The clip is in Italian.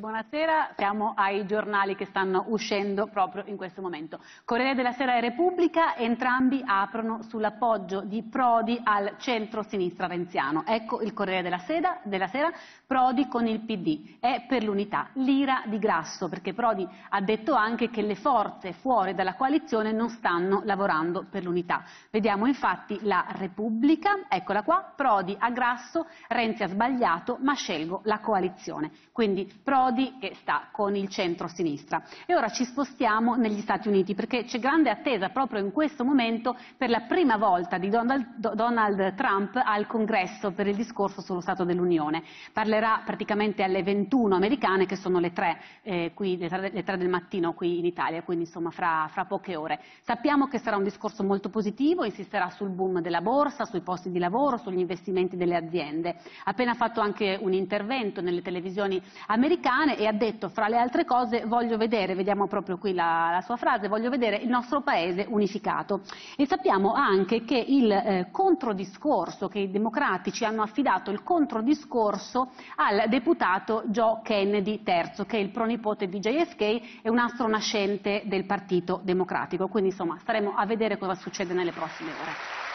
Buonasera, siamo ai giornali che stanno uscendo proprio in questo momento. Corriere della Sera e Repubblica, entrambi aprono sull'appoggio di Prodi al centro-sinistra renziano. Ecco il Corriere della Sera, Prodi con il PD, è per l'unità, l'ira di Grasso, perché Prodi ha detto anche che le forze fuori dalla coalizione non stanno lavorando per l'unità. Vediamo infatti la Repubblica, eccola qua, Prodi a Grasso, Renzi ha sbagliato ma scelgo la coalizione. Quindi Prodi che sta con il centro-sinistra. E ora ci spostiamo negli Stati Uniti perché c'è grande attesa proprio in questo momento per la prima volta di Donald Trump al Congresso per il discorso sullo Stato dell'Unione. Parlerà praticamente alle 21 americane, che sono le 3 del mattino qui in Italia, quindi insomma fra poche ore. Sappiamo che sarà un discorso molto positivo, insisterà sul boom della borsa, sui posti di lavoro, sugli investimenti delle aziende. Ha appena fatto anche un intervento nelle televisioni americane e ha detto, fra le altre cose, voglio vedere, vediamo proprio qui la sua frase, voglio vedere il nostro paese unificato. E sappiamo anche che il controdiscorso, che i democratici hanno affidato il controdiscorso al deputato Joe Kennedy III, che è il pronipote di JFK e un astro nascente del Partito Democratico. Quindi insomma staremo a vedere cosa succede nelle prossime ore.